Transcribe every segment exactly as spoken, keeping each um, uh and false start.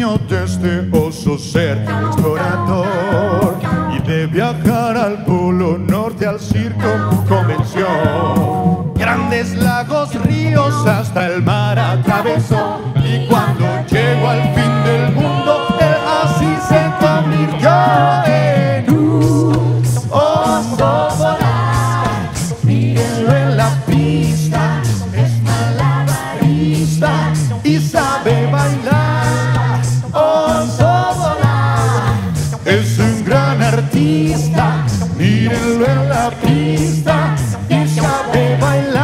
sueño de este oso ser explorador y de viajar al polo norte, al circo convención. Grandes lagos, ríos, hasta el mar atravesó, y cuando llegó al fin del mundo, él así se convirtió en un oso polar. Mírenlo en la pista, es malabarista y sabe bailar. Oso volar es un gran artista, mírenlo en la pista y sabe bailar.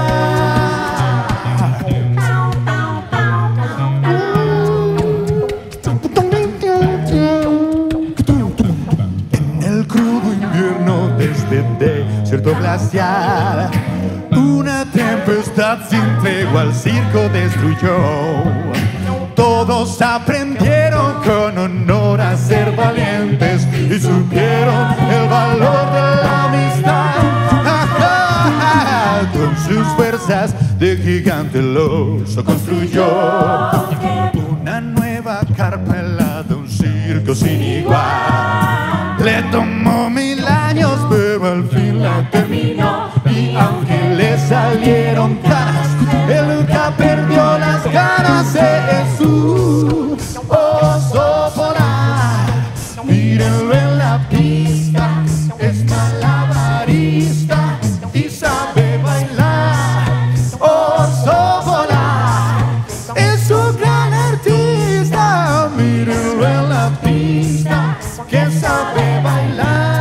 En el crudo invierno de este desierto glacial, una tempestad sin tregua al circo destruyó. Todos aprendieron con honor a ser valientes y supieron el valor de la amistad. Ajá, con sus fuerzas de gigante el oso construyó una nueva carpa helada, un circo sin igual. Le tomó mil años, pero al fin la terminó. Y aunque le salieron caras, él nunca perdió las ganas. Es un oso polar, mírenlo en la pista, es malabarista y sabe bailar. Oso polar es un gran artista, mírenlo en la pista, que sabe bailar.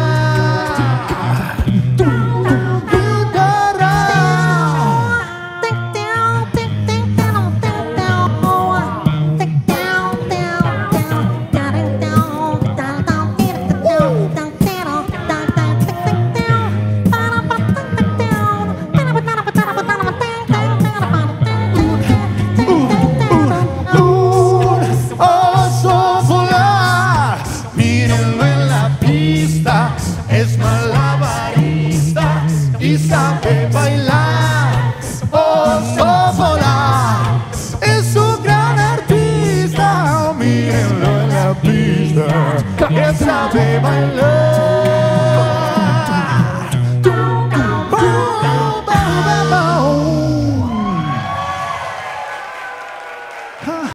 Es malabarista y sabe bailar. Oso volar es un gran artista, mírenlo en la pista, que sabe bailar.